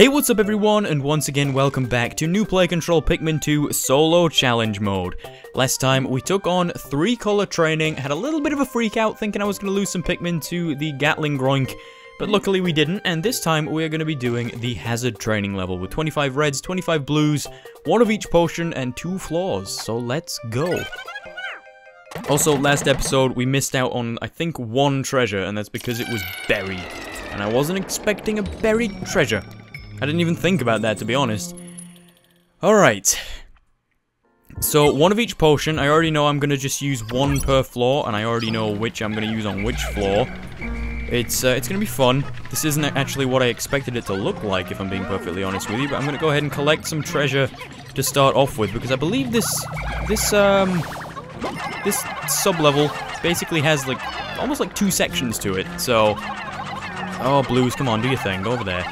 Hey, what's up everyone, and once again welcome back to New Play Control Pikmin 2 Solo Challenge Mode. Last time we took on 3-color training, had a little bit of a freak out thinking I was going to lose some Pikmin to the Gatling Groink, but luckily we didn't, and this time we are going to be doing the hazard training level with 25 reds, 25 blues, 1 of each potion, and 2 floors, so let's go. Also, last episode we missed out on, I think, 1 treasure, and that's because it was buried, and I wasn't expecting a buried treasure. I didn't even think about that, to be honest. Alright. So, 1 of each potion. I already know I'm going to just use 1 per floor, and I already know which I'm going to use on which floor. It's going to be fun. This isn't actually what I expected it to look like, if I'm being perfectly honest with you, but I'm going to go ahead and collect some treasure to start off with, because I believe this sub-level basically has, like, almost like 2 sections to it, so... Oh, blues, come on, do your thing, go over there.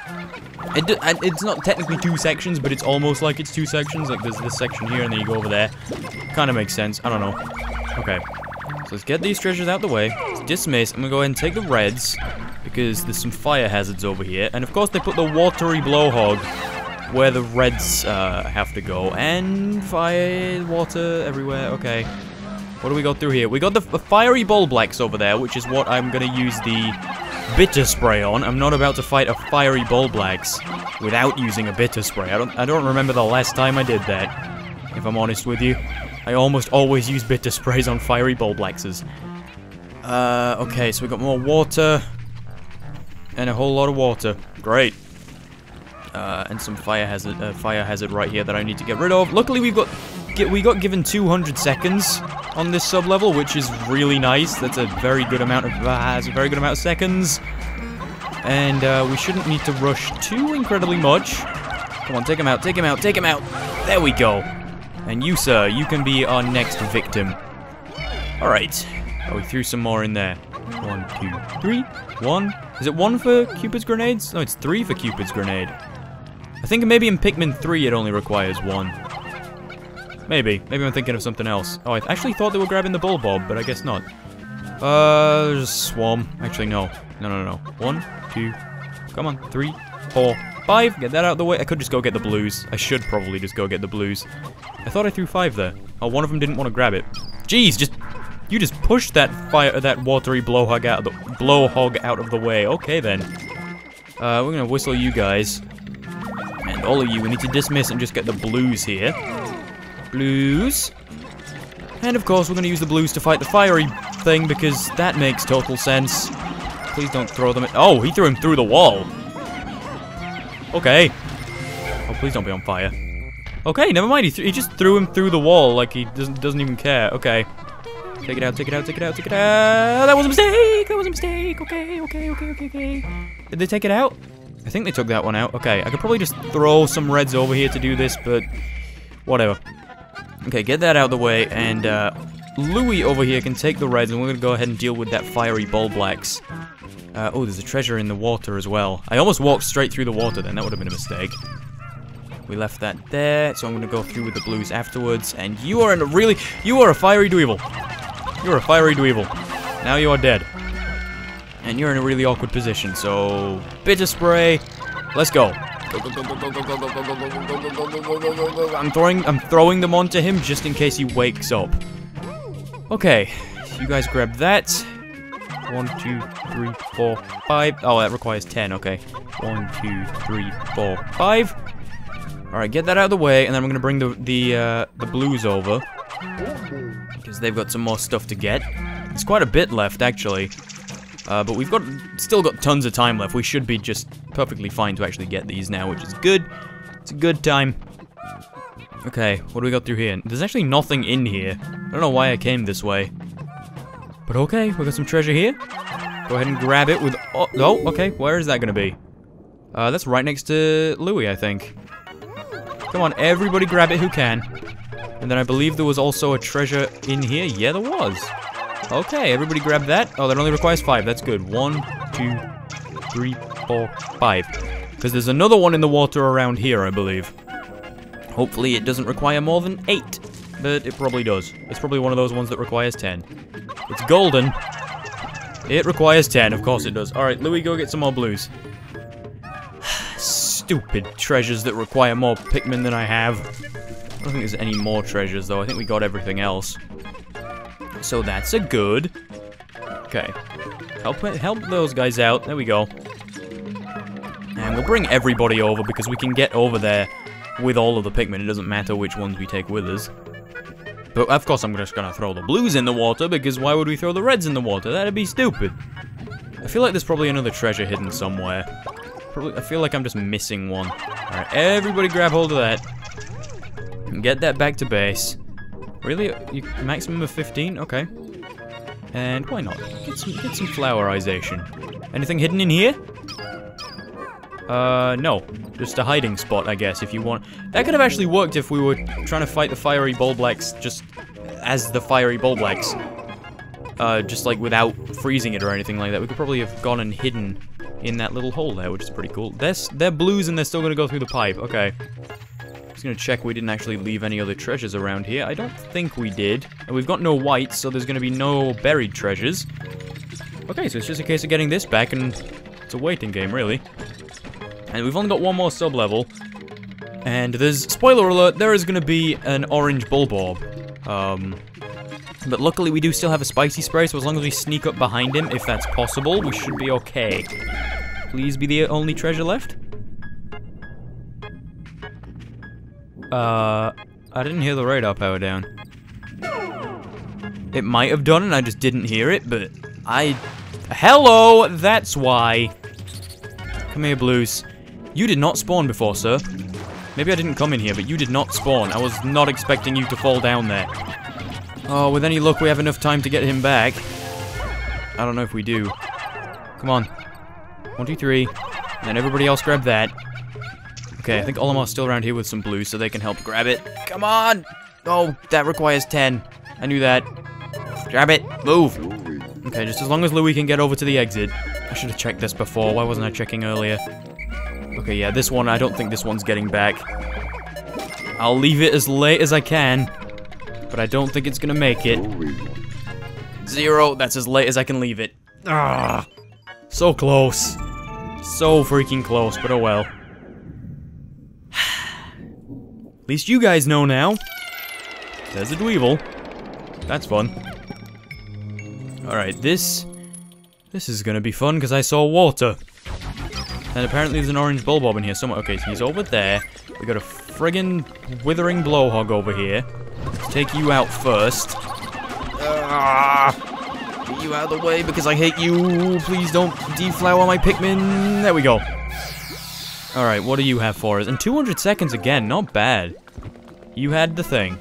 It's not technically 2 sections, but it's almost like it's 2 sections. Like, there's this section here, and then you go over there. Kind of makes sense. I don't know. Okay. So let's get these treasures out the way. Let's dismiss. I'm going to go ahead and take the reds, because there's some fire hazards over here. And, of course, they put the watery blowhog where the reds have to go. And fire, water everywhere. Okay. What do we got through here? We got the fiery ball blacks over there, which is what I'm going to use the... bitter spray on. I'm not about to fight a fiery ball blacks without using a bitter spray. I don't remember the last time I did that, if I'm honest with you. I almost always use bitter sprays on fiery ball blackses. Okay, so we got more water and a whole lot of water. Great. And some fire hazard right here that I need to get rid of. Luckily, we got given 200 seconds on this sub-level, which is really nice. That's a very good amount of seconds. And we shouldn't need to rush too incredibly much. Come on, take him out, take him out, take him out. There we go. And you, sir, you can be our next victim. Alright. Oh, we threw some more in there. 1, 2, 3. 1. Is it 1 for Cupid's grenades? No, it's 3 for Cupid's grenade. I think maybe in Pikmin 3 it only requires 1. Maybe I'm thinking of something else. Oh, I actually thought they were grabbing the Bulbob, but I guess not. There's a swarm. Actually, no. No. 1, 2, come on, 3, 4, 5. Get that out of the way. I could just go get the blues. I should probably just go get the blues. I thought I threw 5 there. Oh, one of them didn't want to grab it. Jeez, you just pushed that watery blowhog out of the way. Okay, then. We're gonna whistle you guys. And all of you, we need to dismiss and just get the blues here. Blues. And of course we're going to use the blues to fight the fiery thing because that makes total sense. Please don't throw them at... Oh, he threw him through the wall. Okay. Oh, please don't be on fire. Okay, never mind. He just threw him through the wall like he doesn't even care. Okay. Take it out, take it out, take it out, take it out. That was a mistake. That was a mistake. Okay. Did they take it out? I think they took that one out. Okay, I could probably just throw some reds over here to do this, but whatever. Okay, get that out of the way, and Louie over here can take the reds, and we're gonna go ahead and deal with that fiery ball blacks. Oh, there's a treasure in the water as well. I almost walked straight through the water then, that would have been a mistake. We left that there, so I'm gonna go through with the blues afterwards, and you are a fiery dweevil. You're a fiery dweevil. Now you are dead. And you're in a really awkward position, so bitter spray. Let's go. I'm throwing them onto him just in case he wakes up. Okay, you guys grab that. 1, 2, 3, 4, 5. Oh, that requires 10. Okay. 1, 2, 3, 4, 5. All right, get that out of the way, and then I'm gonna bring the blues over because they've got some more stuff to get. There's quite a bit left, actually. But we've still got tons of time left. We should be just perfectly fine to actually get these now, which is good. It's a good time. Okay, what do we got through here? There's actually nothing in here. I don't know why I came this way. But okay, we got some treasure here. Go ahead and grab it with... Oh, okay, where is that going to be? That's right next to Louie, I think. Come on, everybody grab it who can. And then I believe there was also a treasure in here. Yeah, there was. Okay, everybody grab that. Oh, that only requires 5. That's good. 1, 2, 3, 4, 5. Because there's another one in the water around here, I believe. Hopefully it doesn't require more than 8. But it probably does. It's probably one of those ones that requires 10. It's golden. It requires 10. Of course it does. Alright, Louie, go get some more blues. stupid treasures that require more Pikmin than I have. I don't think there's any more treasures, though. I think we got everything else. So that's a good. Okay. Help those guys out. There we go. And we'll bring everybody over because we can get over there with all of the Pikmin. It doesn't matter which ones we take with us. But of course I'm just gonna throw the blues in the water because why would we throw the reds in the water? That'd be stupid. I feel like there's probably another treasure hidden somewhere. I feel like I'm just missing one. Alright, everybody grab hold of that. And get that back to base. Really? Maximum of 15? Okay. And why not? Get some flowerization. Anything hidden in here? No. Just a hiding spot, I guess, if you want. That could have actually worked if we were trying to fight the fiery Bulblacks just as the fiery Bulblacks. Just like without freezing it or anything like that. We could probably have gone and hidden in that little hole there, which is pretty cool. They're blues and they're still gonna go through the pipe. Okay. Just gonna check we didn't actually leave any other treasures around here. I don't think we did. And we've got no whites, so there's gonna be no buried treasures. Okay, so it's just a case of getting this back, and it's a waiting game, really. And we've only got one more sub-level. And there's, spoiler alert, there is gonna be an orange Bulborb. But luckily we do still have a spicy spray, so as long as we sneak up behind him, if that's possible, we should be okay. Please be the only treasure left. I didn't hear the radar power down. It might have done and I just didn't hear it, but hello, that's why. Come here, Blues. You did not spawn before, sir. Maybe I didn't come in here, but you did not spawn. I was not expecting you to fall down there. Oh, with any luck, we have enough time to get him back. I don't know if we do. Come on. 1, 2, 3. And then everybody else grab that. Okay, I think Olimar's still around here with some blues, so they can help grab it. Come on! Oh, that requires 10. I knew that. Grab it. Move. Okay, just as long as Louie can get over to the exit. I should have checked this before. Why wasn't I checking earlier? Okay, yeah, this one, I don't think this one's getting back. I'll leave it as late as I can, but I don't think it's gonna make it. 0, that's as late as I can leave it. Ah, so close. So freaking close, but oh well. At least you guys know now. There's a Dweevil. That's fun. Alright, this is gonna be fun because I saw water. And apparently there's an orange Bulborb in here somewhere. Okay, so he's over there. We got a friggin' withering blowhog over here. Let's take you out first. Get you out of the way because I hate you. Please don't deflower my Pikmin. There we go. Alright, what do you have for us? And 200 seconds again, not bad. You had the thing.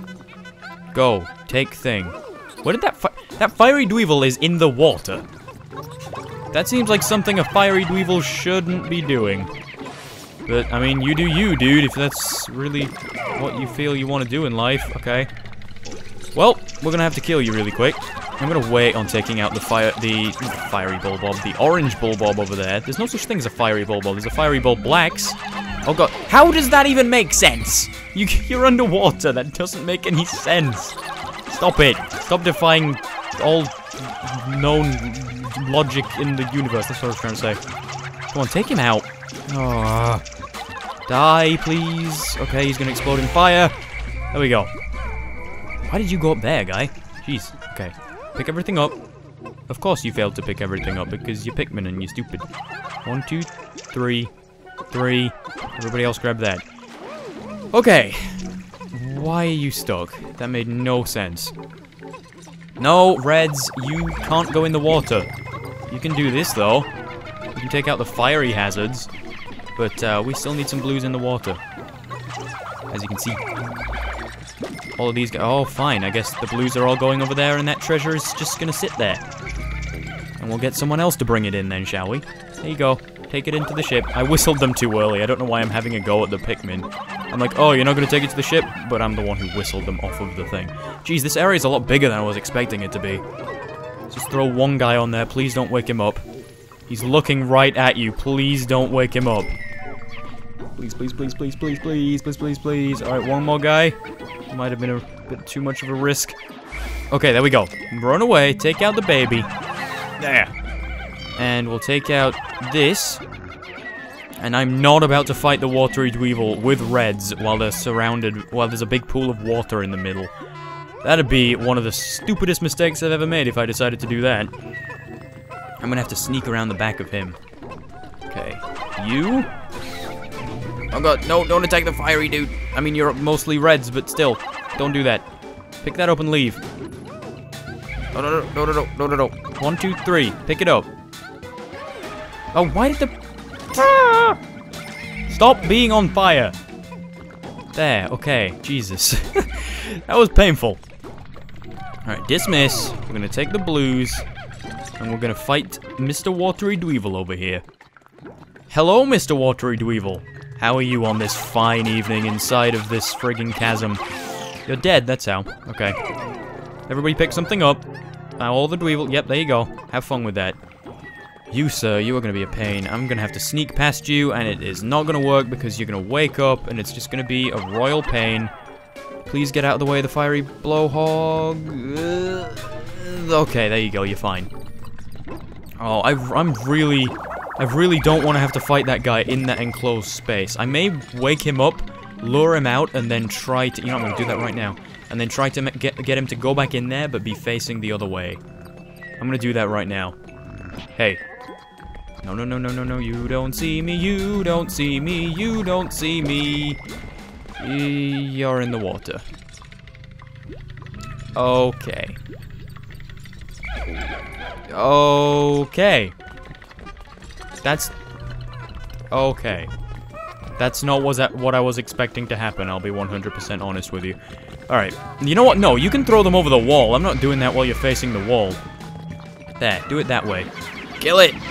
Go, take thing. What did that fiery Dweevil is in the water. That seems like something a fiery Dweevil shouldn't be doing. But, I mean, you do you, dude, if that's really what you feel you want to do in life, okay. Well, we're gonna have to kill you really quick. I'm gonna wait on taking out the fiery Bulborb, the orange Bulborb over there. There's no such thing as a fiery Bulborb, there's a fiery Bulblacks. Oh god, how does that even make sense? You're underwater, that doesn't make any sense. Stop it. Stop defying all known logic in the universe, that's what I was trying to say. Come on, take him out. Oh. Die, please. Okay, he's gonna explode in fire. There we go. Why did you go up there, guy? Jeez. Okay. Pick everything up. Of course you failed to pick everything up because you're Pikmin and you're stupid. 1, 2, 3. 3. Everybody else grab that. Okay. Why are you stuck? That made no sense. No, Reds, you can't go in the water. You can do this, though. You can take out the fiery hazards. But we still need some blues in the water. As you can see. All of these guys. Oh, fine. I guess the blues are all going over there and that treasure is just gonna sit there. And we'll get someone else to bring it in then, shall we? There you go. Take it into the ship. I whistled them too early. I don't know why I'm having a go at the Pikmin. I'm like, oh, you're not gonna take it to the ship? But I'm the one who whistled them off of the thing. Jeez, this area is a lot bigger than I was expecting it to be. Let's just throw one guy on there. Please don't wake him up. He's looking right at you. Please don't wake him up. Please, please, please, please, please, please, please, please, please. Alright, one more guy. Might have been a bit too much of a risk. Okay, there we go. Run away. Take out the baby. There. And we'll take out this. And I'm not about to fight the watery dweevil with reds while they're surrounded, while there's a big pool of water in the middle. That'd be one of the stupidest mistakes I've ever made if I decided to do that. I'm gonna have to sneak around the back of him. Okay. You? Oh god, no, don't attack the fiery dude. I mean, you're mostly reds, but still. Don't do that. Pick that up and leave. No, no, no, no, no, no, no, no. 1, 2, 3. Pick it up. Oh, why did the... Ah! Stop being on fire. There, okay. Jesus. That was painful. Alright, dismiss. We're gonna take the blues. And we're gonna fight Mr. Watery Dweevil over here. Hello, Mr. Watery Dweevil. How are you on this fine evening inside of this frigging chasm? You're dead, that's how. Okay. Everybody pick something up. All the Dweevil. Yep, there you go. Have fun with that. You, sir, you are going to be a pain. I'm going to have to sneak past you, and it is not going to work because you're going to wake up, and it's just going to be a royal pain. Please get out of the way of the fiery blowhog. Okay, there you go. You're fine. Oh, I really don't want to have to fight that guy in that enclosed space. I may wake him up, lure him out, and then try to... You know, I'm going to do that right now. And then try to get him to go back in there, but be facing the other way. I'm going to do that right now. Hey. No, no, no, no, no, no, you don't see me, you don't see me, you don't see me. You're in the water. Okay. Okay. That's... Okay. That's not what I was expecting to happen, I'll be 100% honest with you. Alright. You know what? No, you can throw them over the wall. I'm not doing that while you're facing the wall. There, do it that way. Kill it!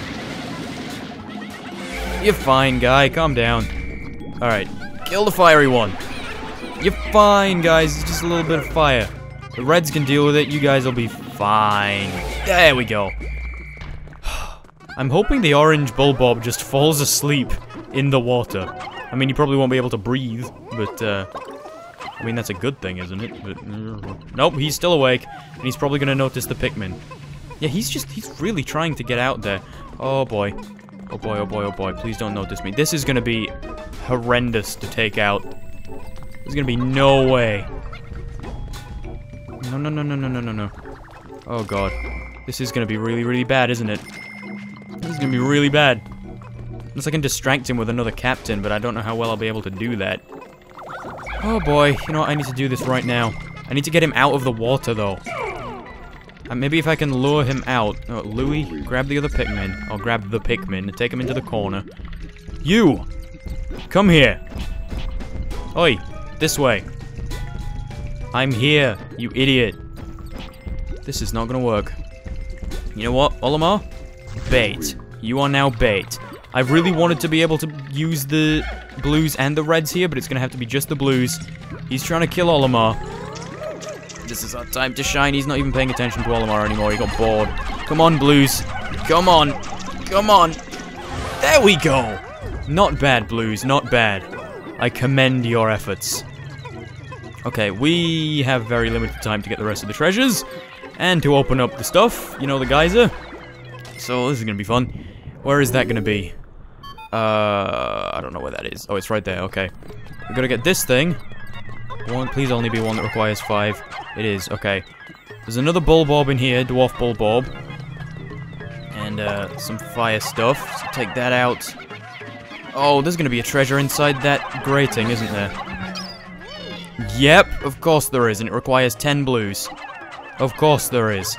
You're fine, guy. Calm down. Alright. Kill the fiery one. You're fine, guys. It's just a little bit of fire. The reds can deal with it. You guys will be fine. There we go. I'm hoping the orange Bulbob just falls asleep in the water. I mean, he probably won't be able to breathe, but, I mean, that's a good thing, isn't it? But, nope, he's still awake, and he's probably gonna notice the Pikmin. Yeah, he's really trying to get out there. Oh boy. Oh boy, oh boy, oh boy. Please don't notice me. This is gonna be horrendous to take out. There's gonna be no way. No, no, no, no, no, no, no, no. Oh god. This is gonna be really, really bad, isn't it? This is gonna be really bad. Unless I can distract him with another captain, but I don't know how well I'll be able to do that. Oh boy, you know what? I need to do this right now. I need to get him out of the water, though. Maybe if I can lure him out. Oh, Louie, grab the other Pikmin. I'll grab the Pikmin and take him into the corner. You! Come here! Oi! This way! I'm here, you idiot! This is not gonna work. You know what, Olimar? Bait. You are now bait. I really wanted to be able to use the blues and the reds here, but it's gonna have to be just the blues. He's trying to kill Olimar. This is our time to shine. He's not even paying attention to Olimar anymore. He got bored. Come on, blues. Come on. Come on. There we go. Not bad, blues. Not bad. I commend your efforts. Okay, we have very limited time to get the rest of the treasures and to open up the stuff. You know, the geyser. So this is gonna be fun. Where is that gonna be? I don't know where that is. Oh, it's right there. Okay. We're gonna get this thing. Please only be one that requires 5. It is, okay. There's another Bulbob in here, Dwarf Bulbob. And, some fire stuff. So take that out. Oh, there's gonna be a treasure inside that grating, isn't there? Yep, of course there is, and it requires 10 blues. Of course there is.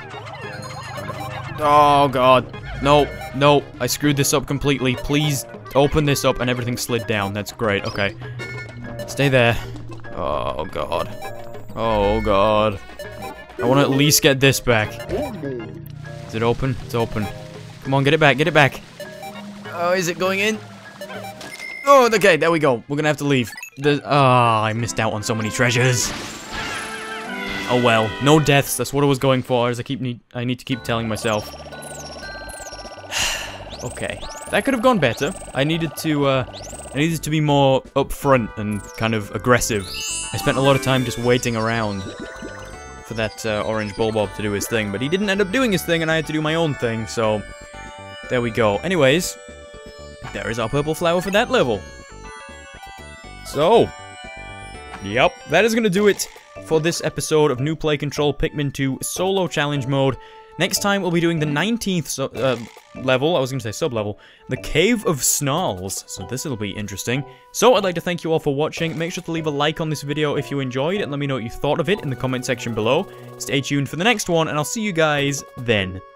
Oh, God. No, no, I screwed this up completely. Please open this up, and everything slid down. That's great, okay. Stay there. Oh, God. Oh, God. I want to at least get this back. Is it open? It's open. Come on, get it back, get it back. Oh, is it going in? Oh, okay, there we go. We're gonna have to leave. I missed out on so many treasures. Oh, well. No deaths, that's what I was going for, as I need to keep telling myself. Okay. That could have gone better. I needed to be more upfront and kind of aggressive. I spent a lot of time just waiting around for that orange Bulbob to do his thing, but he didn't end up doing his thing, and I had to do my own thing, so there we go. Anyways, there is our purple flower for that level. So, yep, that is going to do it for this episode of New Play Control Pikmin 2 Solo Challenge Mode. Next time, we'll be doing the 19th level, I was going to say sub-level, the Cave of Snarls, so this will be interesting. So, I'd like to thank you all for watching. Make sure to leave a like on this video if you enjoyed, and let me know what you thought of it in the comment section below. Stay tuned for the next one, and I'll see you guys then.